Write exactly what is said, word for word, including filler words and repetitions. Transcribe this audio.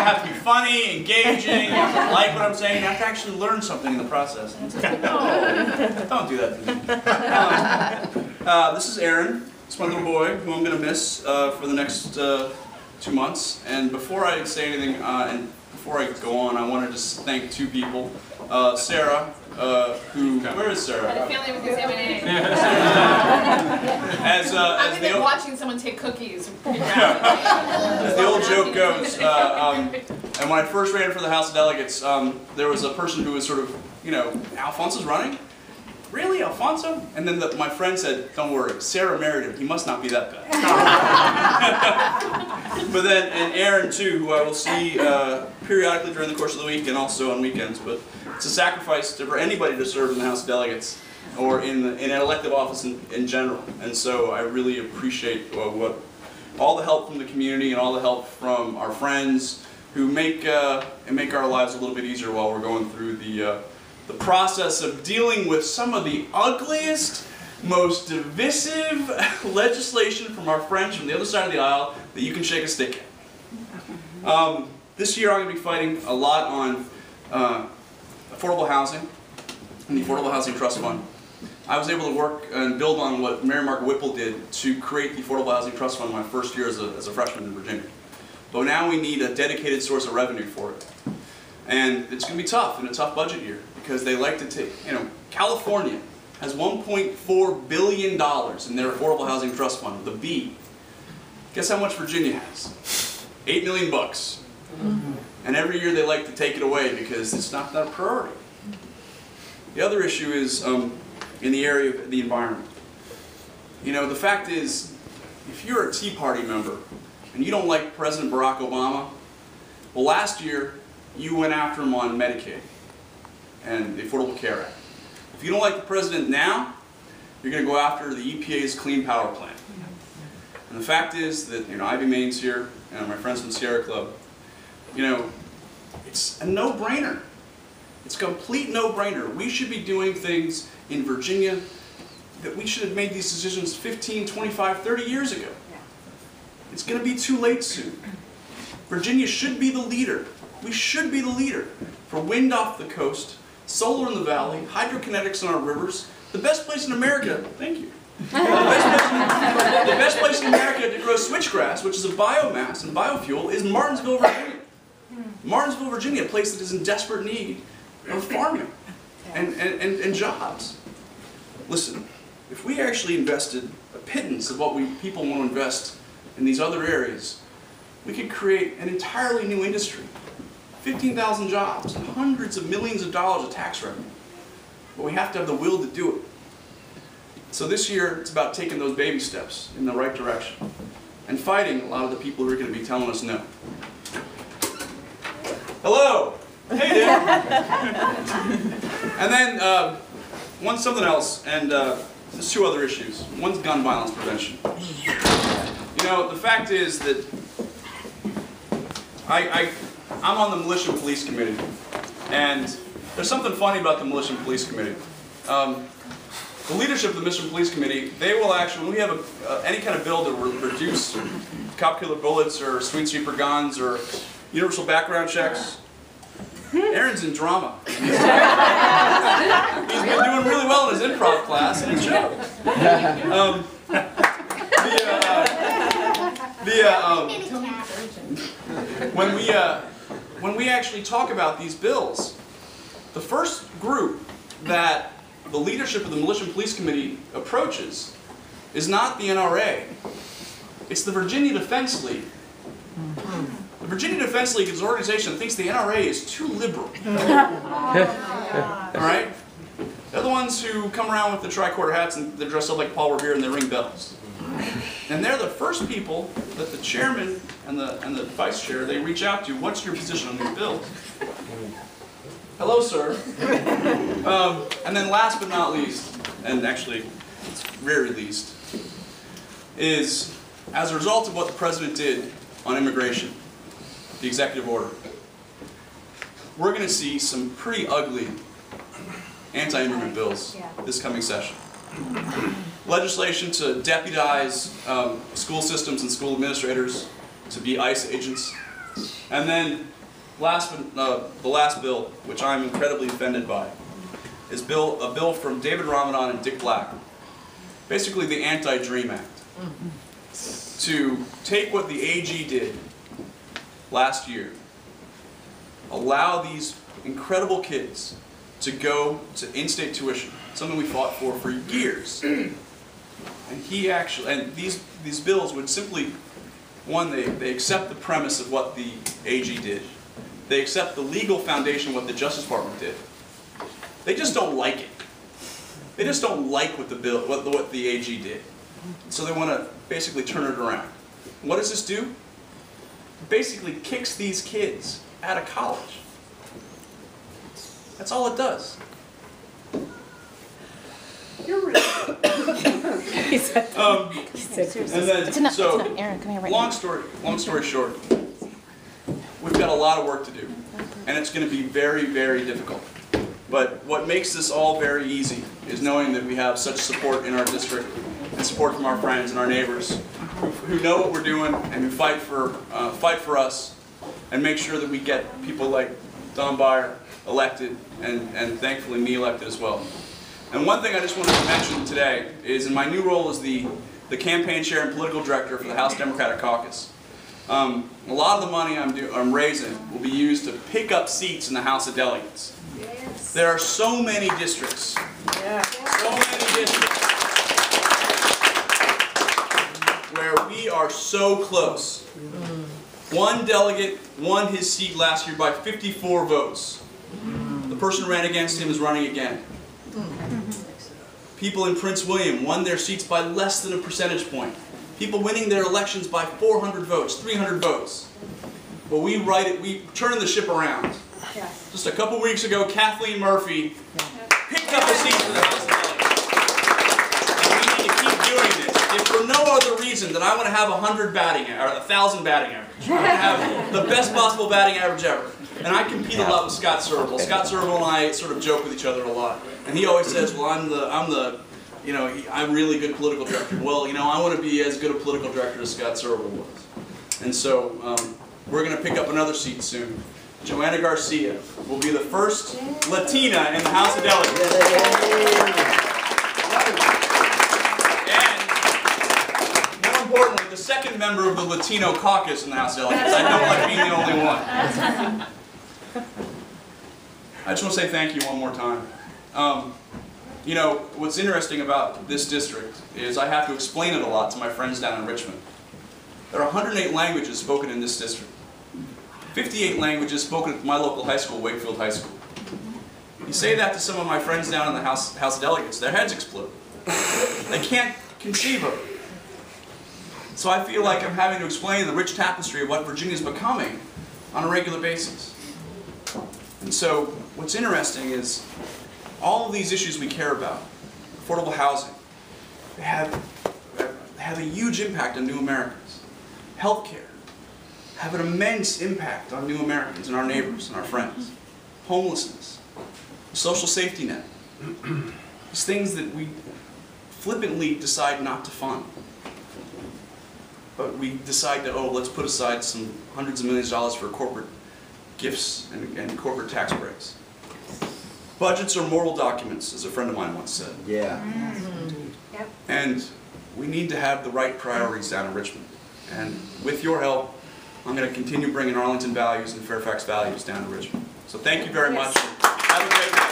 have to be funny, engaging, you have to like what I'm saying, you have to actually learn something in the process. No, don't do that to me. Um, uh, this is Aaron. It's my little boy who I'm going to miss uh, for the next uh, two months. And before I say anything, uh, and before I go on, I want to just thank two people. Uh, Sarah, uh, who, where is Sarah? I had a feeling with his M and A. As, uh, I've as been the watching someone take cookies. As the old joke goes, uh, um, and when I first ran for the House of Delegates, um, there was a person who was sort of, you know, Alfonso's running? Really, Alfonso? And then the, my friend said, don't worry, Sarah married him. He must not be that bad. But then, and Aaron too, who I will see uh, periodically during the course of the week and also on weekends. But it's a sacrifice to, for anybody to serve in the House of Delegates or in, the, in an elective office in, in general. And so I really appreciate uh, what all the help from the community and all the help from our friends who make uh, and make our lives a little bit easier while we're going through the uh, the process of dealing with some of the ugliest, most divisive legislation from our friends from the other side of the aisle that you can shake a stick at. Um, this year I'm going to be fighting a lot on uh, affordable housing and the Affordable Housing Trust Fund. I was able to work and build on what Mary Margaret Whipple did to create the Affordable Housing Trust Fund my first year as a, as a freshman in Virginia. But now we need a dedicated source of revenue for it. And it's going to be tough in a tough budget year because they like to take, you know, California has one point four billion dollars in their Affordable Housing Trust Fund, the B. Guess how much Virginia has? Eight million bucks. Mm-hmm. And every year they like to take it away because it's not that priority. The other issue is um, in the area of the environment. You know, the fact is, if you're a Tea Party member and you don't like President Barack Obama, well, last year you went after him on Medicaid and the Affordable Care Act. If you don't like the president now, you're going to go after the E P A's Clean Power Plan. And the fact is that, you know, Ivy Main's here, and my friends from Sierra Club, you know, it's a no-brainer. It's a complete no-brainer. We should be doing things in Virginia that we should have made these decisions fifteen, twenty-five, thirty years ago. It's going to be too late soon. Virginia should be the leader. We should be the leader for wind off the coast, solar in the valley, hydrokinetics in our rivers. The best place in America, thank you. The best place in, the best place in America to grow switchgrass, which is a biomass and biofuel, is Martinsville, Virginia. Martinsville, Virginia, a place that is in desperate need of farming and, and, and, and jobs. Listen, if we actually invested a pittance of what we people want to invest in these other areas, we could create an entirely new industry. fifteen thousand jobs and hundreds of millions of dollars of tax revenue. But we have to have the will to do it. So this year, it's about taking those baby steps in the right direction and fighting a lot of the people who are going to be telling us no. Hello. Hey there. And then uh, one something else, and uh, there's two other issues. One's gun violence prevention. You know, the fact is that I, I, I'm on the Militia and Police Committee, and there's something funny about the Militia and Police Committee. Um, the leadership of the Militia and Police Committee, they will actually, when we have a, uh, any kind of bill that will reduce cop killer bullets or sweet sweeper guns or universal background checks, Aaron's in drama. He's been doing really well in his improv class, and it showed. Um, the, uh, the, uh, um, when we, uh, when we actually talk about these bills, the first group that the leadership of the Militia and Police Committee approaches is not the N R A. It's the Virginia Defense League. The Virginia Defense League is an organization that thinks the N R A is too liberal. All right? They're the ones who come around with the tricorder hats and they're dressed up like Paul Revere and they ring bells. And they're the first people that the chairman and the, and the vice chair, they reach out to, what's your position on these bills? Hello, sir. Um, and then last but not least, and actually it's very least, is as a result of what the president did on immigration, the executive order, we're going to see some pretty ugly anti-immigrant bills this coming session. Legislation to deputize um, school systems and school administrators to be ICE agents. And then, last but, uh, the last bill, which I'm incredibly offended by, is bill a bill from David Ramadan and Dick Black, basically the Anti-Dream Act, to take what the A G did last year, allow these incredible kids to go to in-state tuition, something we fought for for years. And he actually, and these these bills would simply, one, they, they accept the premise of what the A G did. They accept the legal foundation of what the Justice Department did. They just don't like it. They just don't like what the bill, what the, what the A G did. So they want to basically turn it around. What does this do? It basically kicks these kids out of college. That's all it does. You're really He said, um, he said, and then, it's enough, so, it's enough. Aaron, come here right long now. story, long story short, we've got a lot of work to do, and it's going to be very, very difficult. But what makes this all very easy is knowing that we have such support in our district and support from our friends and our neighbors who, who know what we're doing and who fight for, uh, fight for us and make sure that we get people like Don Beyer elected and, and thankfully me elected as well. And one thing I just wanted to mention today is in my new role as the, the campaign chair and political director for the House Democratic Caucus, um, a lot of the money I'm, do, I'm raising will be used to pick up seats in the House of Delegates. Yes. There are so many districts, Yeah. so many districts, where we are so close. One delegate won his seat last year by fifty-four votes. The person who ran against him is running again. People in Prince William won their seats by less than a percentage point. People winning their elections by four hundred votes, three hundred votes. But we write it, we turn the ship around. Yeah. Just a couple weeks ago, Kathleen Murphy picked up a seat for the House of Delegates. And we need to keep doing this. If for no other reason than I want to have a hundred batting, or a thousand batting average. I want to have the best possible batting average ever. And I compete a lot with Scott Serval. Scott Serval and I sort of joke with each other a lot. And he always says, well, I'm the, I'm the, you know, he, I'm really good political director. Well, you know, I want to be as good a political director as Scott Serval was. And so um, we're going to pick up another seat soon. Joanna Garcia will be the first Latina in the House of Delegates. And, more importantly, the second member of the Latino caucus in the House of Delegates. I don't like being the only one. I just want to say thank you one more time. Um, you know, what's interesting about this district is I have to explain it a lot to my friends down in Richmond. There are one hundred eight languages spoken in this district. fifty-eight languages spoken at my local high school, Wakefield High School. You say that to some of my friends down in the House, House of Delegates, their heads explode. They can't conceive of it. So I feel like I'm having to explain the rich tapestry of what Virginia's becoming on a regular basis. And so what's interesting is all of these issues we care about, affordable housing, they have, they have a huge impact on new Americans. Healthcare have an immense impact on new Americans and our neighbors and our friends. Homelessness, social safety net, these things that we flippantly decide not to fund. But we decide to, oh, let's put aside some hundreds of millions of dollars for corporate gifts and, and corporate tax breaks. Budgets are moral documents, as a friend of mine once said. Yeah. Mm-hmm. Yep. And we need to have the right priorities down in Richmond. And with your help, I'm going to continue bringing Arlington values and Fairfax values down to Richmond. So thank you very Yes. much. Have a great night.